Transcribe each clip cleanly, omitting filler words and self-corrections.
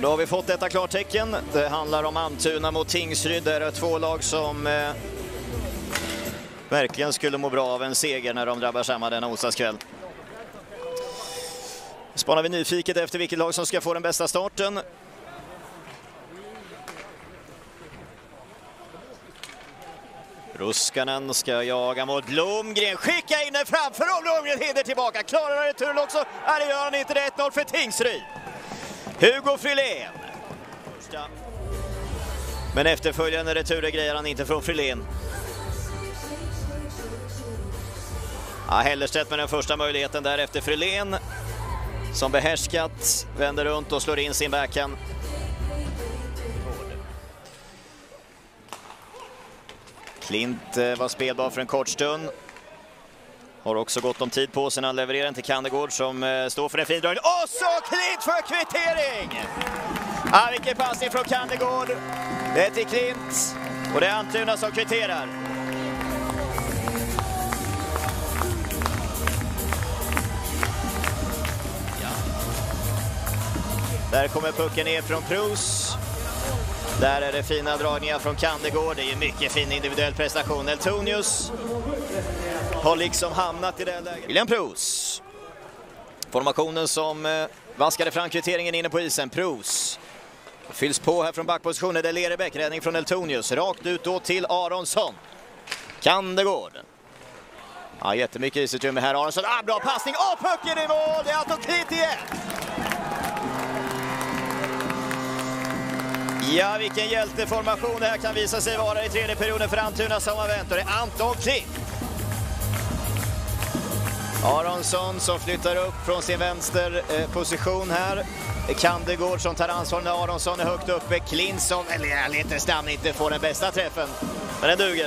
då har vi fått detta klartecken. Det handlar om Almtuna mot Tingsryd. Det är två lag som verkligen skulle må bra av en seger när de drabbar samman denna onsdagskväll. Spanar vi nyfiket efter vilket lag som ska få den bästa starten. Ruskanen ska jaga mot Blomgren. Skicka in den framför och Blomgren hinner tillbaka. Klarar returen också. Det gör han inte. 1-0 för Tingsryd. Hugo Frylén. Men efterföljande returer grejer han inte från Frylén. Ja, Hellerstedt med den första möjligheten där efter Frylén. Som behärskat vänder runt och slår in sin backhand. Klint var spelbar för en kort stund. Har också gott om tid på sig när han levererar den till Kandegård som står för en fin dragning. Och så Klint för kvittering! Ja, vilken passning från Kandegård. Det är till Klint och det är Almtuna som kvitterar. Där kommer pucken ner från Prus. Där är det fina dragningar från Kandegård. Det är ju mycket fin individuell prestation. Eltonius har liksom hamnat i det läget. William Prus. Formationen som vaskade fram kvitteringen inne på isen. Prus fylls på här från backpositionen. Det är Lerebäck. Räddning från Eltonius. Rakt ut då till Aronsson. Kandegård. Ja, jättemycket isutrymme här. Aronsson. Bra passning. Pucken i mål. Det är Anton Klint igen. Ja, vilken hjälteformation det här kan visa sig vara i tredje perioden för Almtuna som har vänt. Och det är Anton Klint. Aronsson som flyttar upp från sin vänster position här. Kandegård som tar ansvar när Aronsson är högt uppe. Klint som lite snabbt inte får den bästa träffen. Men den duger.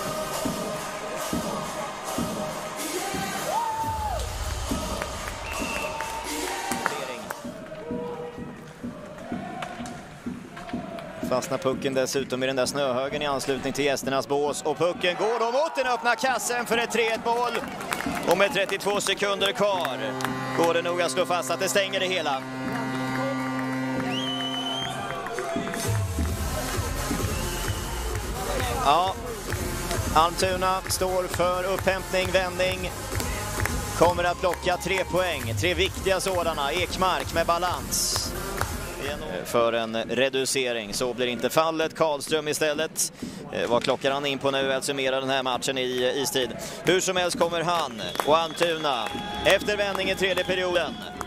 Fastnar pucken dessutom i den där snöhögen i anslutning till gästernas bås. Och pucken går då mot den öppna kassen för ett 3-1 mål. Och med 32 sekunder kvar går det nog att slå fast att det stänger det hela. Ja, Almtuna står för upphämtning, vändning. Kommer att plocka 3 poäng. 3 viktiga sådana. Ekmark med balans. För en reducering. Så blir inte fallet. Karlström istället. Vad klockar han in på nu att summera den här matchen i istid. Hur som helst kommer han och Almtuna efter vändning i tredje perioden